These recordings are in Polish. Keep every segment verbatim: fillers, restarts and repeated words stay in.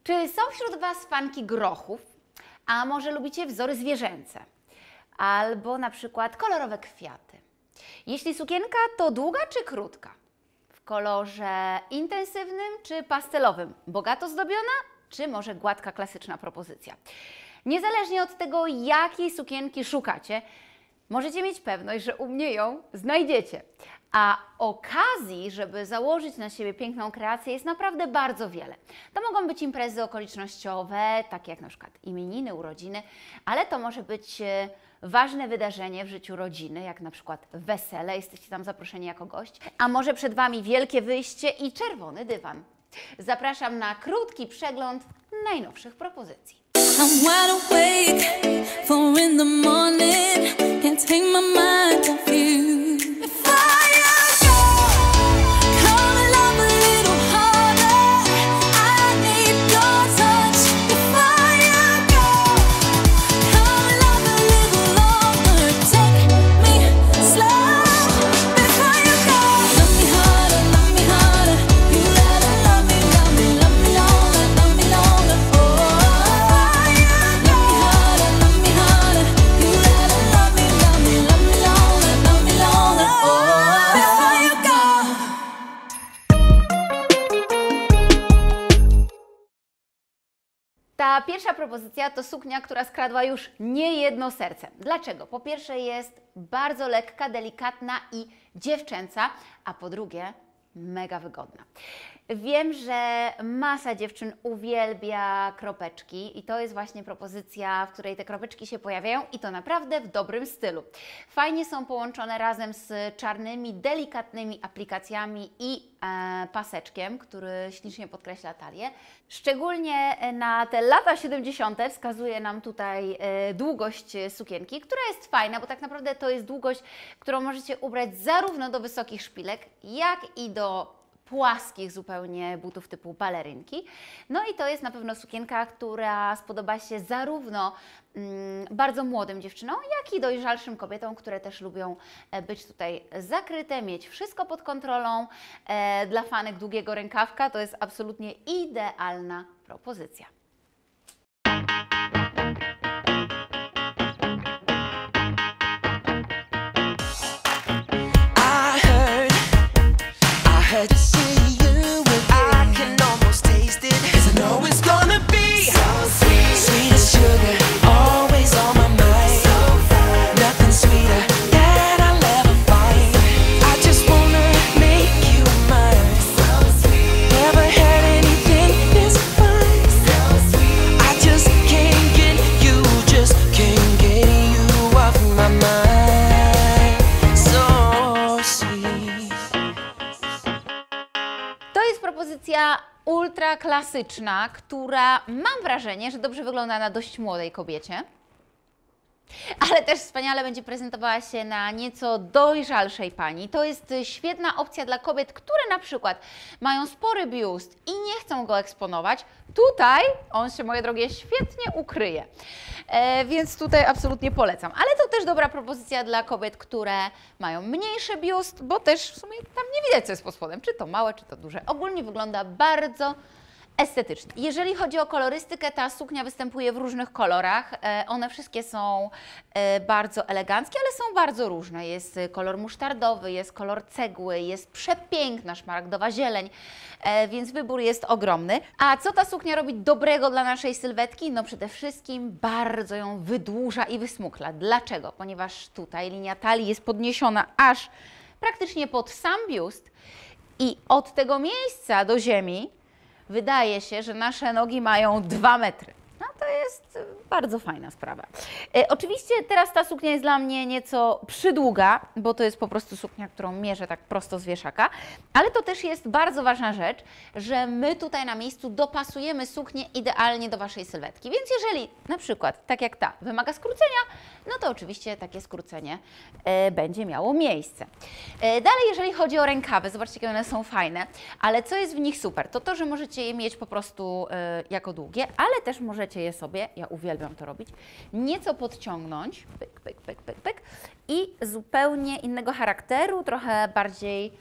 Czy są wśród Was fanki grochów? A może lubicie wzory zwierzęce? Albo na przykład kolorowe kwiaty? Jeśli sukienka, to długa czy krótka? W kolorze intensywnym czy pastelowym? Bogato zdobiona czy może gładka, klasyczna propozycja? Niezależnie od tego, jakiej sukienki szukacie, możecie mieć pewność, że u mnie ją znajdziecie. A okazji, żeby założyć na siebie piękną kreację, jest naprawdę bardzo wiele. To mogą być imprezy okolicznościowe, takie jak na przykład imieniny, urodziny, ale to może być ważne wydarzenie w życiu rodziny, jak na przykład wesele, jesteście tam zaproszeni jako gość, a może przed Wami wielkie wyjście i czerwony dywan. Zapraszam na krótki przegląd najnowszych propozycji. I'm wide awake, four in the morning, can't take my mind off you. Fire go, come and love a little harder, I need your touch. Fire go, come and love a little longer, take me slow. Fire go, love me harder, love me harder, you gotta love me, love me, love me longer, love me longer. Oh. Ta pierwsza propozycja to suknia, która skradła już niejedno serce. Dlaczego? Po pierwsze jest bardzo lekka, delikatna i dziewczęca, a po drugie mega wygodna. Wiem, że masa dziewczyn uwielbia kropeczki i to jest właśnie propozycja, w której te kropeczki się pojawiają i to naprawdę w dobrym stylu. Fajnie są połączone razem z czarnymi, delikatnymi aplikacjami i e, paseczkiem, który ślicznie podkreśla talię. Szczególnie na te lata siedemdziesiąte wskazuje nam tutaj e, długość sukienki, która jest fajna, bo tak naprawdę to jest długość, którą możecie ubrać zarówno do wysokich szpilek, jak i do płaskich zupełnie butów typu balerynki. No i to jest na pewno sukienka, która spodoba się zarówno mm, bardzo młodym dziewczynom, jak i dojrzalszym kobietom, które też lubią być tutaj zakryte, mieć wszystko pod kontrolą. E, dla fanek długiego rękawka to jest absolutnie idealna propozycja. Propozycja ultra klasyczna, która mam wrażenie, że dobrze wygląda na dość młodej kobiecie, ale też wspaniale będzie prezentowała się na nieco dojrzalszej pani. To jest świetna opcja dla kobiet, które na przykład mają spory biust i nie chcą go eksponować. Tutaj on się, moje drogie, świetnie ukryje, e, więc tutaj absolutnie polecam. Ale to też dobra propozycja dla kobiet, które mają mniejszy biust, bo też w sumie tam nie widać, co jest pod spodem, czy to małe, czy to duże. Ogólnie wygląda bardzo estetycznie. Jeżeli chodzi o kolorystykę, ta suknia występuje w różnych kolorach. One wszystkie są bardzo eleganckie, ale są bardzo różne. Jest kolor musztardowy, jest kolor cegły, jest przepiękna szmaragdowa zieleń, więc wybór jest ogromny. A co ta suknia robi dobrego dla naszej sylwetki? No przede wszystkim bardzo ją wydłuża i wysmukla. Dlaczego? Ponieważ tutaj linia talii jest podniesiona aż praktycznie pod sam biust i od tego miejsca do ziemi wydaje się, że nasze nogi mają dwa metry. No to jest bardzo fajna sprawa. E, oczywiście teraz ta suknia jest dla mnie nieco przydługa, bo to jest po prostu suknia, którą mierzę tak prosto z wieszaka, ale to też jest bardzo ważna rzecz, że my tutaj na miejscu dopasujemy suknię idealnie do Waszej sylwetki. Więc jeżeli na przykład, tak jak ta, wymaga skrócenia, no to oczywiście takie skrócenie e, będzie miało miejsce. E, dalej, jeżeli chodzi o rękawy, zobaczcie, jakie one są fajne, ale co jest w nich super, to to, że możecie je mieć po prostu e, jako długie, ale też możecie je sobie, ja uwielbiam to robić, nieco podciągnąć, pyk, pyk, pyk, pyk, pyk i zupełnie innego charakteru, trochę bardziej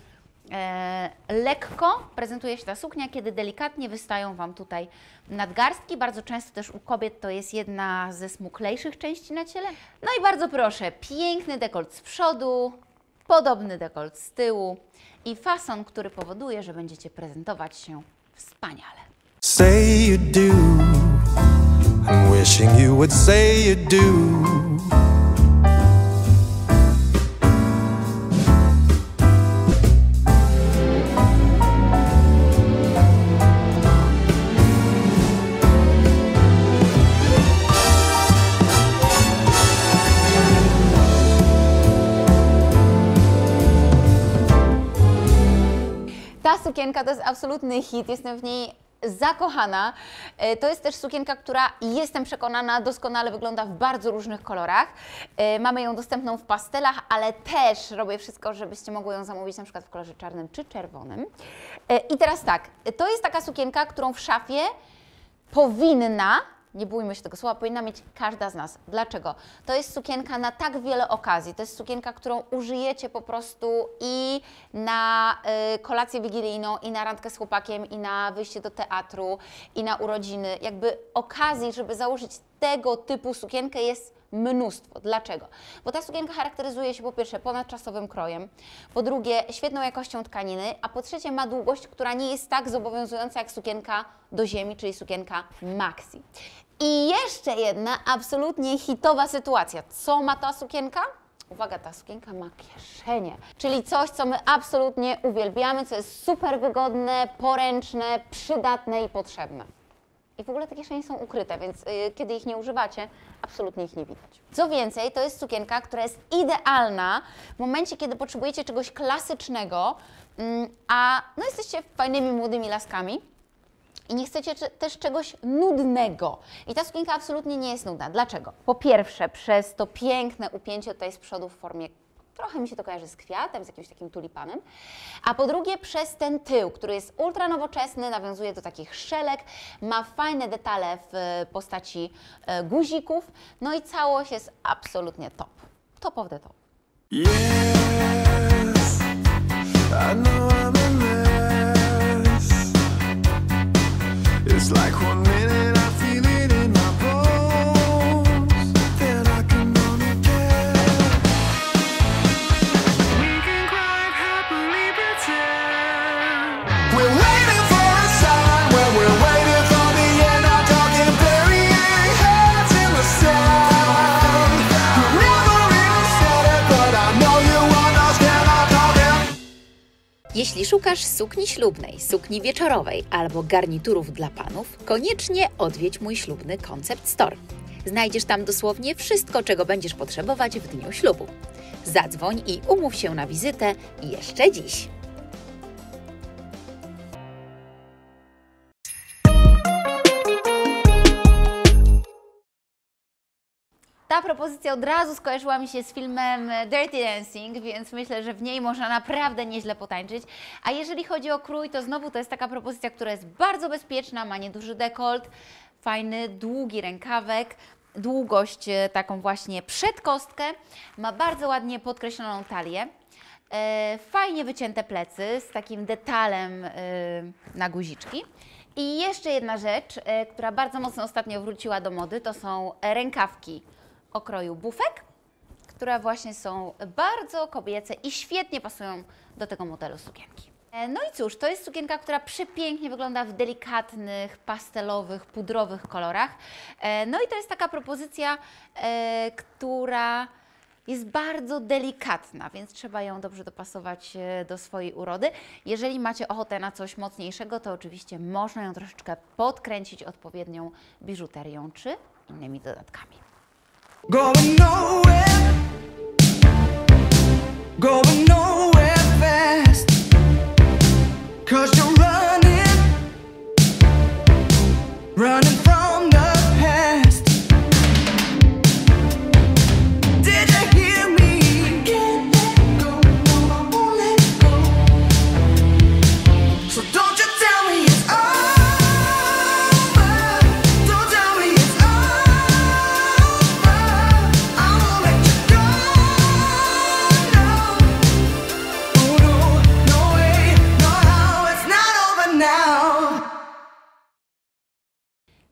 e, lekko prezentuje się ta suknia, kiedy delikatnie wystają Wam tutaj nadgarstki. Bardzo często też u kobiet to jest jedna ze smuklejszych części na ciele. No i bardzo proszę, piękny dekolt z przodu, podobny dekolt z tyłu i fason, który powoduje, że będziecie prezentować się wspaniale. Say you do. I'm wishing you would say you do. Ta sukienka to jest absolutny hit, jestem w niej zakochana. To jest też sukienka, która, jestem przekonana, doskonale wygląda w bardzo różnych kolorach. Mamy ją dostępną w pastelach, ale też robię wszystko, żebyście mogły ją zamówić na przykład w kolorze czarnym czy czerwonym. I teraz tak, to jest taka sukienka, którą w szafie powinna, nie bójmy się tego słowa, powinna mieć każda z nas. Dlaczego? To jest sukienka na tak wiele okazji. To jest sukienka, którą użyjecie po prostu i na y, kolację wigilijną, i na randkę z chłopakiem, i na wyjście do teatru, i na urodziny. Jakby okazji, żeby założyć tego typu sukienkę jest mnóstwo. Dlaczego? Bo ta sukienka charakteryzuje się po pierwsze ponadczasowym krojem, po drugie świetną jakością tkaniny, a po trzecie ma długość, która nie jest tak zobowiązująca jak sukienka do ziemi, czyli sukienka maxi. I jeszcze jedna absolutnie hitowa sytuacja. Co ma ta sukienka? Uwaga, ta sukienka ma kieszenie, czyli coś, co my absolutnie uwielbiamy, co jest super wygodne, poręczne, przydatne i potrzebne. I w ogóle te kieszenie są ukryte, więc yy, kiedy ich nie używacie, absolutnie ich nie widać. Co więcej, to jest sukienka, która jest idealna w momencie, kiedy potrzebujecie czegoś klasycznego, yy, a no, jesteście fajnymi, młodymi laskami i nie chcecie też czegoś nudnego. I ta sukienka absolutnie nie jest nudna. Dlaczego? Po pierwsze, przez to piękne upięcie tutaj z przodu w formie, trochę mi się to kojarzy z kwiatem, z jakimś takim tulipanem. A po drugie przez ten tył, który jest ultra nowoczesny, nawiązuje do takich szelek, ma fajne detale w postaci guzików, no i całość jest absolutnie top. Top of the top. Yes, I know I'm a mess. It's like one minute I feel it in my bones, then I can only guess. We can quite happily pretend we're waiting for a sign when we're waiting for the end. I'm talking burying heads in the sand. You never really said it, but I know you understand. I'm talking. Jeśli szukasz sukni ślubnej, sukni wieczorowej albo garniturów dla panów, koniecznie odwiedź mój ślubny Concept Store. Znajdziesz tam dosłownie wszystko, czego będziesz potrzebować w dniu ślubu. Zadzwoń i umów się na wizytę jeszcze dziś. Ta propozycja od razu skojarzyła mi się z filmem Dirty Dancing, więc myślę, że w niej można naprawdę nieźle potańczyć. A jeżeli chodzi o krój, to znowu to jest taka propozycja, która jest bardzo bezpieczna, ma nieduży dekolt, fajny, długi rękawek, długość taką właśnie przed kostkę, ma bardzo ładnie podkreśloną talię, e, fajnie wycięte plecy z takim detalem e, na guziczki. I jeszcze jedna rzecz, e, która bardzo mocno ostatnio wróciła do mody, to są rękawki o kroju bufek, które właśnie są bardzo kobiece i świetnie pasują do tego modelu sukienki. No i cóż, to jest sukienka, która przepięknie wygląda w delikatnych, pastelowych, pudrowych kolorach. No i to jest taka propozycja, która jest bardzo delikatna, więc trzeba ją dobrze dopasować do swojej urody. Jeżeli macie ochotę na coś mocniejszego, to oczywiście można ją troszeczkę podkręcić odpowiednią biżuterią czy innymi dodatkami. Going nowhere, going nowhere fast, 'cause you're running, running from the past. Did you hear me? Can't let go, no, I won't let go. So don't you tell me it's over, don't tell me it's over. I won't let you go, no. Oh no, no way.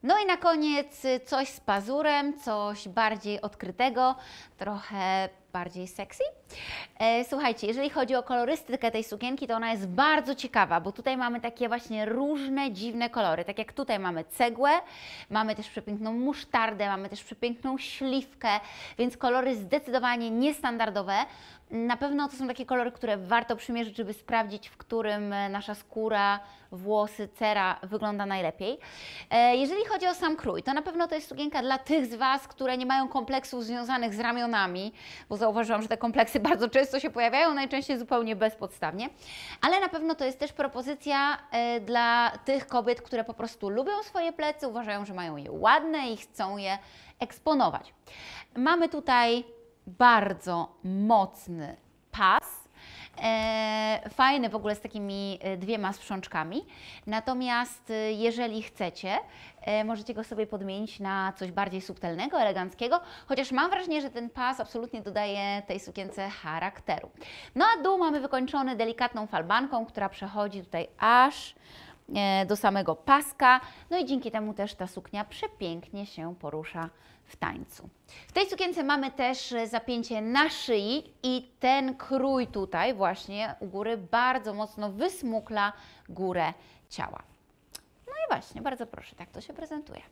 No i na koniec coś z pazurem, coś bardziej odkrytego, trochę bardziej sexy. E, słuchajcie, jeżeli chodzi o kolorystykę tej sukienki, to ona jest bardzo ciekawa, bo tutaj mamy takie właśnie różne, dziwne kolory. Tak jak tutaj mamy cegłę, mamy też przepiękną musztardę, mamy też przepiękną śliwkę, więc kolory zdecydowanie niestandardowe. Na pewno to są takie kolory, które warto przymierzyć, żeby sprawdzić, w którym nasza skóra, włosy, cera wygląda najlepiej. E, jeżeli chodzi o sam krój, to na pewno to jest sukienka dla tych z Was, które nie mają kompleksów związanych z ramionami, bo zauważyłam, że te kompleksy bardzo często się pojawiają, najczęściej zupełnie bezpodstawnie, ale na pewno to jest też propozycja e, dla tych kobiet, które po prostu lubią swoje plecy, uważają, że mają je ładne i chcą je eksponować. Mamy tutaj bardzo mocny pas, e, fajny w ogóle z takimi dwiema sprzączkami, natomiast jeżeli chcecie, e, możecie go sobie podmienić na coś bardziej subtelnego, eleganckiego, chociaż mam wrażenie, że ten pas absolutnie dodaje tej sukience charakteru. No a dół mamy wykończony delikatną falbanką, która przechodzi tutaj aż do samego paska, no i dzięki temu też ta suknia przepięknie się porusza w tańcu. W tej sukience mamy też zapięcie na szyi i ten krój tutaj właśnie u góry bardzo mocno wysmukla górę ciała. No i właśnie, bardzo proszę, tak to się prezentuje.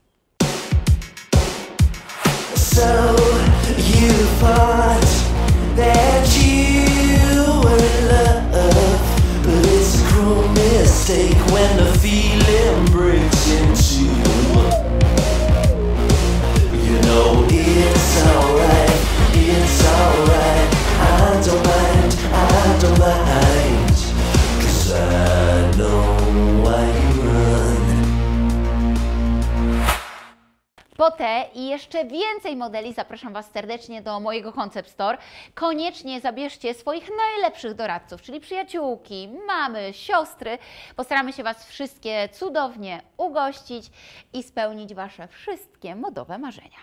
So you thought that you were in love, but it's a cruel mistake when the feeling breaks in two. You know it's alright, it's alright. I don't mind, I don't mind, 'cause I know why you run. Po te i jeszcze więcej modeli zapraszam Was serdecznie do mojego Concept Store. Koniecznie zabierzcie swoich najlepszych doradców, czyli przyjaciółki, mamy, siostry. Postaramy się Was wszystkie cudownie ugościć i spełnić Wasze wszystkie modowe marzenia.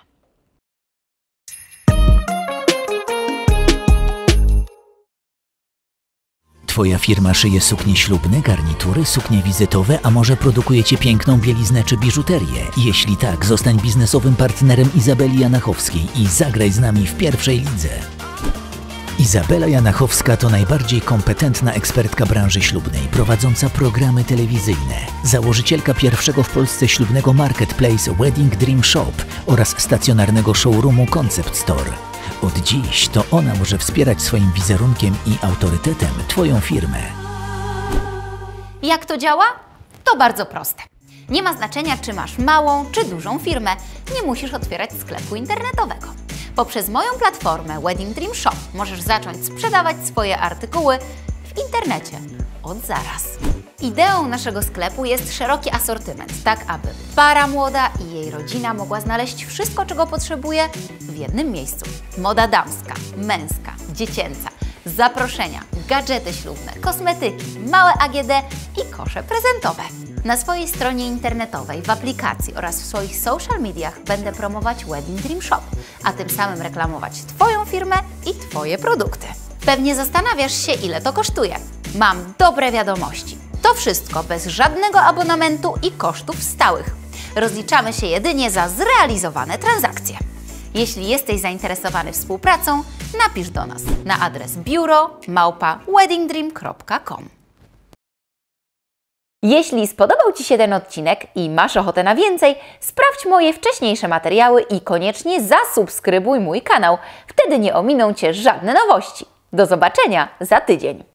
Twoja firma szyje suknie ślubne, garnitury, suknie wizytowe, a może produkujecie piękną bieliznę czy biżuterię? Jeśli tak, zostań biznesowym partnerem Izabeli Janachowskiej i zagraj z nami w pierwszej lidze. Izabela Janachowska to najbardziej kompetentna ekspertka branży ślubnej, prowadząca programy telewizyjne, założycielka pierwszego w Polsce ślubnego marketplace Wedding Dream Shop oraz stacjonarnego showroomu Concept Store. Od dziś to ona może wspierać swoim wizerunkiem i autorytetem Twoją firmę. Jak to działa? To bardzo proste. Nie ma znaczenia, czy masz małą, czy dużą firmę. Nie musisz otwierać sklepu internetowego. Poprzez moją platformę Wedding Dream Shop możesz zacząć sprzedawać swoje artykuły w internecie od zaraz. Ideą naszego sklepu jest szeroki asortyment, tak aby para młoda i jej rodzina mogła znaleźć wszystko, czego potrzebuje w jednym miejscu. Moda damska, męska, dziecięca, zaproszenia, gadżety ślubne, kosmetyki, małe A G D i kosze prezentowe. Na swojej stronie internetowej, w aplikacji oraz w swoich social mediach będę promować Wedding Dream Shop, a tym samym reklamować Twoją firmę i Twoje produkty. Pewnie zastanawiasz się, ile to kosztuje. Mam dobre wiadomości. To wszystko bez żadnego abonamentu i kosztów stałych. Rozliczamy się jedynie za zrealizowane transakcje. Jeśli jesteś zainteresowany współpracą, napisz do nas na adres biuro małpa wedding dream kropka com. Jeśli spodobał Ci się ten odcinek i masz ochotę na więcej, sprawdź moje wcześniejsze materiały i koniecznie zasubskrybuj mój kanał. Wtedy nie ominą Cię żadne nowości. Do zobaczenia za tydzień.